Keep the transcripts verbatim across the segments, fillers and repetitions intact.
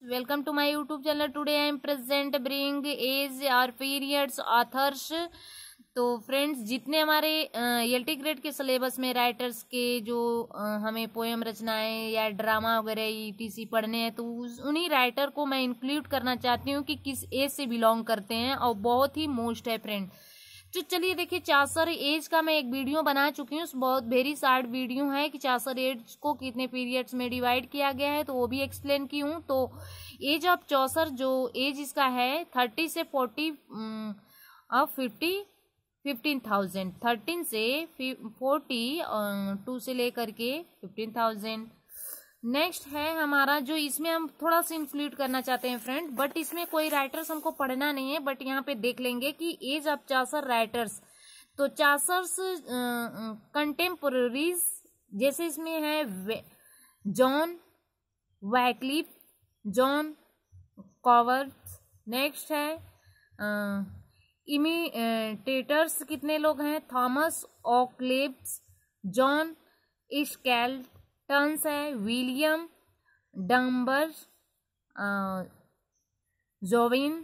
welcome to my YouTube channel. Today I am present bring age or periods authors. तो friends, जितने हमारे LT grade के syllabus में writers के जो आ, हमें पोएम रचनाएं या ड्रामा वगैरह ईटीसी पढ़ने हैं, तो उन्हीं राइटर को मैं इंक्लूड करना चाहती हूँ कि किस एज से बिलोंग करते हैं, और बहुत ही मोस्ट है फ्रेंड। तो चलिए देखिए, चासर एज का मैं एक वीडियो बना चुकी हूँ, बहुत वेरी शार्ट वीडियो है कि चासर एज को कितने पीरियड्स में डिवाइड किया गया है, तो वो भी एक्सप्लेन की हूँ। तो एज ऑफ चौसर जो एज इसका है थर्टी से फोर्टी और फिफ्टी फिफ्टीन थाउजेंड थर्टीन से फोर्टी टू से लेकर के फिफ्टीन थाउजेंड। नेक्स्ट है हमारा जो इसमें हम थोड़ा सा इंक्लूड करना चाहते हैं फ्रेंड, बट इसमें कोई राइटर्स हमको पढ़ना नहीं है, बट यहाँ पे देख लेंगे कि एज ऑफ चासर राइटर्स। तो चासर्स कंटेम्पोररीज जैसे इसमें है John Wycliffe, John Gower. Next है इमिटेटर्स कितने लोग हैं, थॉमस ऑक्लेब्स, जॉन स्केल्टन्स है, विलियम डम्बर्स, जोविन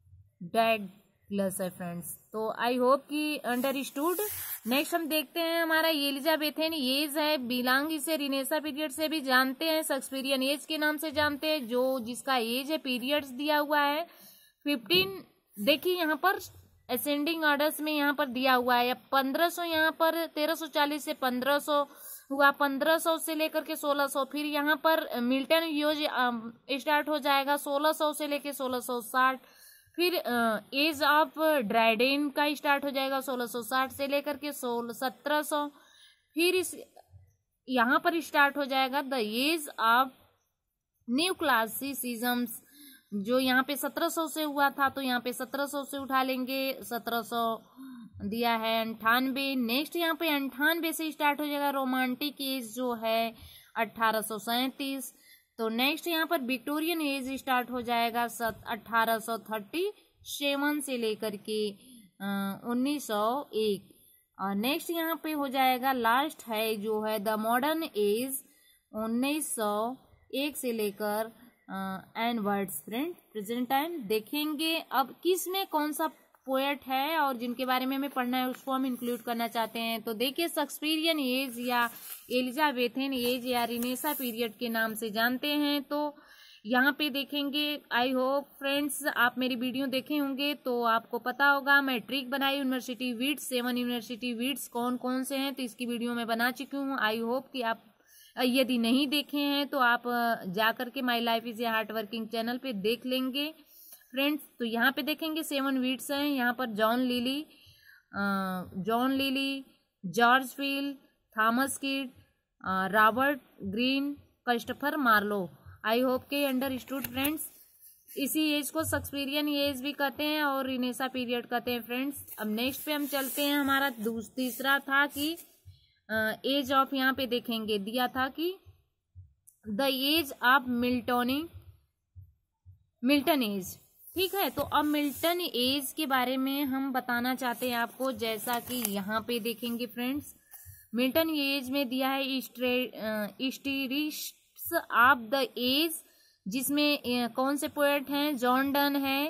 डैगलस है फ्रेंड्स। तो आई होप कि अंडरस्टूड। नेक्स्ट हम देखते हैं हमारा एलिजाबेथन एज है, बिलोंग इसे रिनेसा पीरियड से भी जानते हैं, शेक्सपियरियन एज के नाम से जानते हैं, जो जिसका एज है पीरियड्स दिया हुआ है फिफ्टीन। देखिए यहाँ पर असेंडिंग ऑर्डर्स में यहाँ पर दिया हुआ है पंद्रह सौ, यहाँ पर तेरह सौ चालीस से पंद्रह सौ हुआ, पंद्रह सौ से लेकर के सोलह सौ। फिर यहाँ पर मिल्टन यूज स्टार्ट हो जाएगा सोलह सौ से लेकर सोलह सौ साठ। फिर एज ऑफ ड्राइडेन का स्टार्ट हो जाएगा सोलह सौ साठ से लेकर के सोलह सत्रह सौ। फिर इस यहाँ पर स्टार्ट हो जाएगा the age of new classicisms, जो यहाँ पे सत्रह सौ से हुआ था, तो यहाँ पे सत्रह सौ से उठा लेंगे, सत्रह सौ दिया है अंठानवे। नेक्स्ट यहाँ पे अंठानवे से स्टार्ट हो जाएगा रोमांटिक एज जो है अठारह सौ सैंतीस। तो नेक्स्ट यहाँ पर विक्टोरियन एज स्टार्ट हो जाएगा अठारह सौ थर्टी सेवन से लेकर के उन्नीस सौ एक। और नेक्स्ट यहाँ पे हो जाएगा लास्ट है जो है द मॉडर्न एज उन्नीस सौ एक से लेकर and words friend present time देखेंगे। अब किस में कौन सा पोएट है और जिनके बारे में हमें पढ़ना है उसको हम इंक्लूड करना चाहते हैं। तो देखिए, शेक्सपियरियन एज या एलिजाबेथन एज या रिनेसा पीरियड के नाम से जानते हैं। तो यहाँ पे देखेंगे, आई होप फ्रेंड्स आप मेरी वीडियो देखे होंगे तो आपको पता होगा, मैं ट्रिक बनाई university wits, seven university wits कौन कौन से हैं, तो इसकी वीडियो मैं बना चुकी हूँ। आई होप कि आप यदि नहीं देखे हैं तो आप जा करके my life is a hard working channel पे देख लेंगे फ्रेंड्स। तो यहाँ पे देखेंगे सेवन वीड्स हैं, यहाँ पर John Lyly, John Lyly, George Peele, Thomas Kyd, Robert Greene, Christopher Marlowe. I hope के अंडरस्टूड फ्रेंड्स। इसी एज को शेक्सपियरियन एज भी कहते हैं और रिनेसा पीरियड कहते हैं फ्रेंड्स। अब नेक्स्ट पे हम चलते हैं, हमारा तीसरा था कि एज ऑफ, यहाँ पे देखेंगे दिया था कि the age of Milton Milton age, ठीक है। तो अब मिल्टन एज के बारे में हम बताना चाहते हैं आपको, जैसा कि यहाँ पे देखेंगे फ्रेंड्स, मिल्टन एज में दिया है स्टीरिस्ट्स ऑफ द एज, जिसमें कौन से पोएट हैं, जॉन डन है,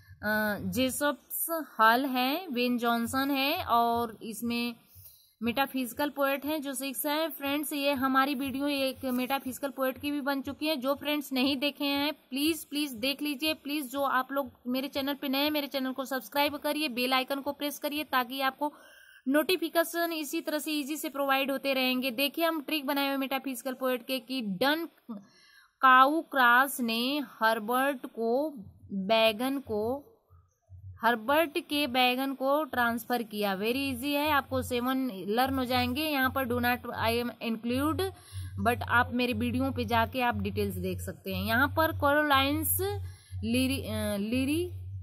जेसप्स हल है, बेन जॉनसन है, और इसमें मेटाफिजिकल पोएट हैं जो सिक्स है फ्रेंड्स। ये हमारी वीडियो एक मेटाफिजिकल पोएट की भी बन चुकी है, जो फ्रेंड्स नहीं देखे हैं प्लीज प्लीज देख लीजिए। प्लीज जो आप लोग मेरे चैनल पे नए, मेरे चैनल को सब्सक्राइब करिए, बेल आइकन को प्रेस करिए, ताकि आपको नोटिफिकेशन इसी तरह से इजी से प्रोवाइड होते रहेंगे। देखिए, हम ट्रिक बनाए हुए मेटाफिजिकल पोएट के कि डन काउक्रास ने हर्बर्ट को बैगन को हर्बर्ट के बैगन को ट्रांसफर किया। वेरी इजी है, आपको सेवन लर्न हो जाएंगे। यहाँ पर do not I am include, but आप मेरे वीडियो पे जाके आप डिटेल्स देख सकते हैं। यहाँ पर कोरोलाइंस लिरी लिरी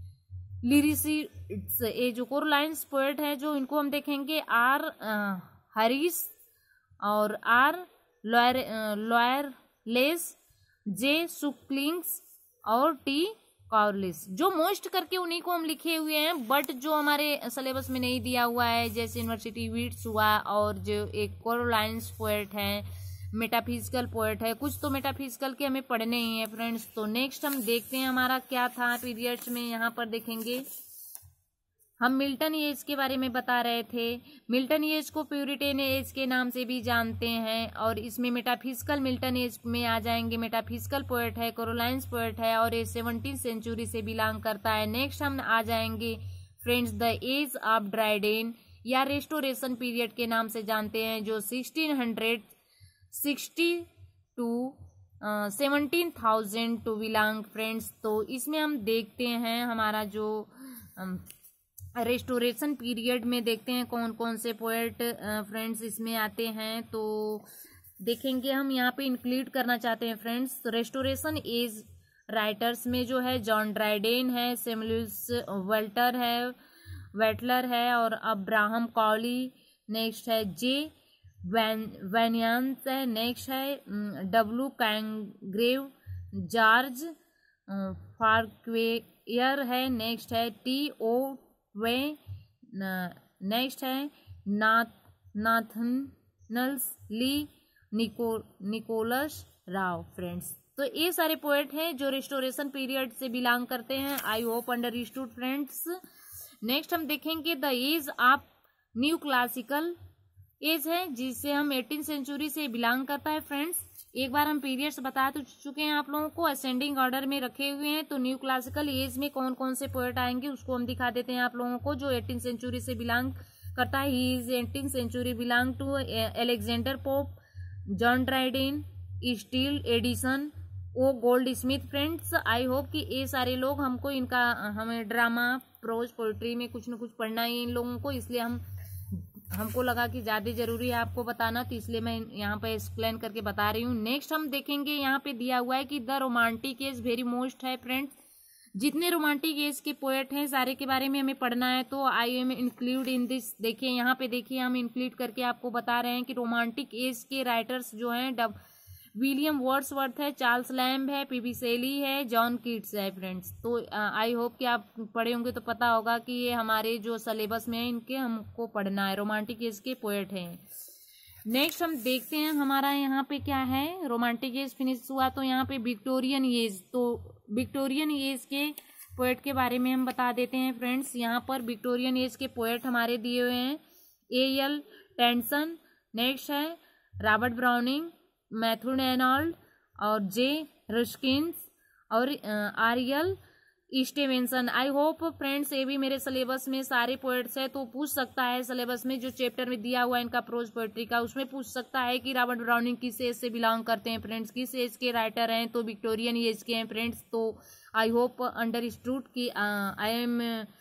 लिरिसिट्स, ये जो कोरोलाइंस पोएट है जो इनको हम देखेंगे आर हरीस और आर लॉयर लॉयरलेस, जे सुक्लिंग्स और टी कॉर्लिस, जो मोस्ट करके उन्हीं को हम लिखे हुए हैं, बट जो हमारे सिलेबस में नहीं दिया हुआ है, जैसे यूनिवर्सिटी वीड्स हुआ, और जो एक कोरोलाइंस पोएट हैं मेटाफिजिकल पोएट है, कुछ तो मेटाफिजिकल के हमें पढ़ने ही है फ्रेंड्स। तो नेक्स्ट हम देखते हैं हमारा क्या था पीरियड्स में। यहाँ पर देखेंगे हम मिल्टन एज के बारे में बता रहे थे। मिल्टन एज को प्यूरिटेन एज के नाम से भी जानते हैं, और इसमें मेटाफिजिकल मिल्टन एज में आ जाएंगे। मेटाफिजिकल पोएट है, कैरोलाइन्स पोएट है, और ये सेवनटीन सेंचुरी से बिलोंग करता है। नेक्स्ट हम आ जाएंगे friends the age of Dryden या रेस्टोरेशन पीरियड के नाम से जानते हैं, जो sixteen hundred sixty two seventeen thousand two belong friends. तो इसमें हम देखते हैं हमारा जो रेस्टोरेशन पीरियड में देखते हैं कौन कौन से पोएट फ्रेंड्स इसमें आते हैं। तो देखेंगे हम यहाँ पे इंक्लूड करना चाहते हैं फ्रेंड्स। तो रेस्टोरेशन एज राइटर्स में जो है जॉन ड्राइडेन है, सेमुअल्स वेल्टर है वेटलर है, और अब्राहम कॉली। नेक्स्ट है जे वैन वैनियांस है। नेक्स्ट है डब्ल्यू कैंग्रेव, जॉर्ज फार्क्वेयर है। नेक्स्ट है टी ओ वे। नेक्स्ट है नाथ नाथनल्स ली, निको निकोलस राव फ्रेंड्स। तो ये सारे पोएट हैं जो रेस्टोरेशन पीरियड से बिलोंग करते हैं। I hope understood friends. Next हम देखेंगे the age of new classical age है, जिससे हम एटीन सेंचुरी से बिलोंग करता है फ्रेंड्स। एक बार हम पीरियड्स बता तो चुके हैं आप लोगों को, असेंडिंग ऑर्डर में रखे हुए हैं। तो न्यू क्लासिकल एज में कौन कौन से पोएट आएंगे उसको हम दिखा देते हैं आप लोगों को, जो एटीन सेंचुरी से बिलोंग करता है। He is eighteen century belong to Alexander Pope, John Dryden, Steele Addison, O Goldsmith friends. I hope कि ये सारे लोग हमको इनका हमें ड्रामा प्रोज पोइट्री में कुछ न कुछ पढ़ना है इन लोगों को, इसलिए हम हमको लगा कि ज्यादा जरूरी है आपको बताना, तो इसलिए मैं यहाँ पे एक्सप्लेन करके बता रही हूँ। नेक्स्ट हम देखेंगे यहाँ पे दिया हुआ है कि the romantic age very most है फ्रेंड्स। जितने रोमांटिक एज के पोएट हैं सारे के बारे में हमें पढ़ना है, तो I am include in this. देखिए यहाँ पे देखिए हम इंक्लूड करके आपको बता रहे हैं कि रोमांटिक एज के राइटर्स जो हैं डब विलियम वर्ड्सवर्थ है, चार्ल्स लैम्ब है, पीबी शेली है, जॉन कीट्स है फ्रेंड्स। तो आई होप कि आप पढ़े होंगे तो पता होगा कि ये हमारे जो सिलेबस में है इनके हमको पढ़ना है, रोमांटिक एज के पोएट हैं। नेक्स्ट हम देखते हैं हमारा यहाँ पे क्या है। रोमांटिक एज फिनिश हुआ तो यहाँ पे विक्टोरियन एज, तो विक्टोरियन एज के पोएट के बारे में हम बता देते हैं फ्रेंड्स। यहाँ पर विक्टोरियन एज के पोएट हमारे दिए हुए हैं ए एल टेंसन, नेक्स्ट है रॉबर्ट ब्राउनिंग, मैथ्यू एनॉल्ड, और जे रस्किन्स, और R L Stevenson. I hope friends ये भी मेरे सिलेबस में सारे पोएट्स है, तो पूछ सकता है सिलेबस में जो चैप्टर में दिया हुआ है इनका प्रोज पोएट्री का, उसमें पूछ सकता है कि रॉबर्ट ब्राउनिंग किस एज से बिलोंग करते हैं फ्रेंड्स, किस एज के राइटर हैं, तो विक्टोरियन एज के हैं फ्रेंड्स। तो आई होप अंडरस्टूड कि I am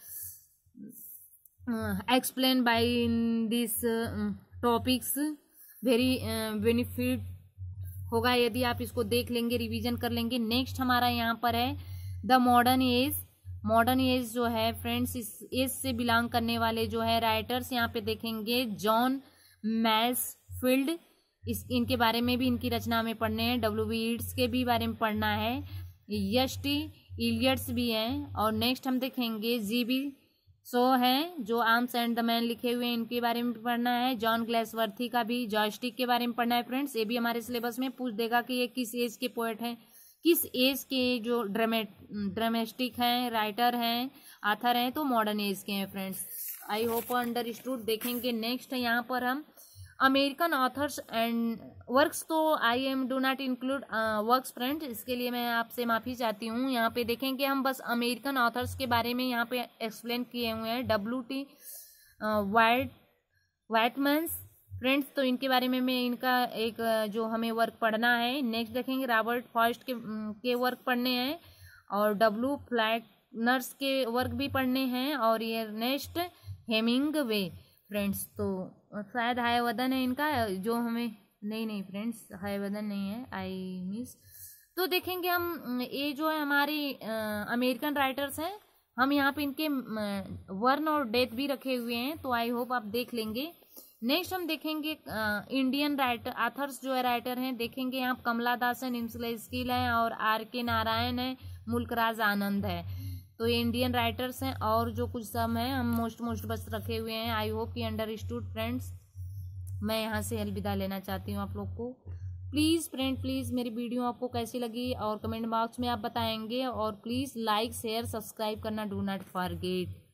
explain by in this topics very benefit होगा यदि आप इसको देख लेंगे, रिवीजन कर लेंगे। नेक्स्ट हमारा यहाँ पर है the modern age. Modern age जो है फ्रेंड्स, इस एज से बिलोंग करने वाले जो है राइटर्स यहाँ पे देखेंगे जॉन मैसफील्ड, इस इनके बारे में भी इनकी रचना में पढ़ने हैं। डब्ल्यू बी ईट्स के भी बारे में पढ़ना है, एस टी इलियट्स भी हैं। और नेक्स्ट हम देखेंगे जी बी सो है जो आर्म्स एंड द मैन लिखे हुए हैं, इनके बारे में पढ़ना है। जॉन ग्लेसवर्थी का भी जॉयस्टिक के बारे में पढ़ना है फ्रेंड्स। ये भी हमारे सिलेबस में पूछ देगा कि ये किस एज के पोएट हैं, किस एज के जो ड्रामे ड्रामेस्टिक हैं, राइटर हैं, आथर हैं, तो मॉडर्न एज के हैं फ्रेंड्स। I hope understood. देखेंगे नेक्स्ट है यहाँ पर हम अमेरिकन ऑथर्स एंड वर्क्स। तो I am do not include works friends, इसके लिए मैं आपसे माफ़ी चाहती हूँ। यहाँ पे देखेंगे हम बस अमेरिकन ऑथर्स के बारे में यहाँ पे एक्सप्लेन किए हुए हैं। W T Whit Whitmans friends, तो इनके बारे में मैं इनका एक जो हमें वर्क पढ़ना है। नेक्स्ट देखेंगे रॉबर्ट फर्स्ट के के वर्क पढ़ने हैं, और डब्ल्यू फ्लैटनर्स के वर्क भी पढ़ने हैं, और ये नेक्स्ट हेमिंगवे फ्रेंड्स। तो शायद हायवदन है इनका जो हमें, नहीं नहीं फ्रेंड्स हायवदन नहीं है, आई मिस। तो देखेंगे हम ये जो है हमारी अमेरिकन राइटर्स हैं, हम यहाँ पे इनके वर्न और डेथ भी रखे हुए हैं, तो आई होप आप देख लेंगे। नेक्स्ट हम देखेंगे इंडियन राइटर ऑथर्स जो है राइटर हैं, देखेंगे यहाँ कमला दास है, निम्सला स्किल है, और आर के नारायण है, मुल्कराज आनंद है। तो ये इंडियन राइटर्स हैं, और जो कुछ सम है हम मोस्ट मोस्ट बस रखे हुए हैं। आई होप कि अंडरस्टूड फ्रेंड्स। मैं यहाँ से अलविदा लेना चाहती हूँ आप लोग को। प्लीज़ फ्रेंड प्लीज़ मेरी वीडियो आपको कैसी लगी और कमेंट बॉक्स में आप बताएंगे, और प्लीज़ लाइक शेयर सब्सक्राइब करना डू नॉट फॉरगेट।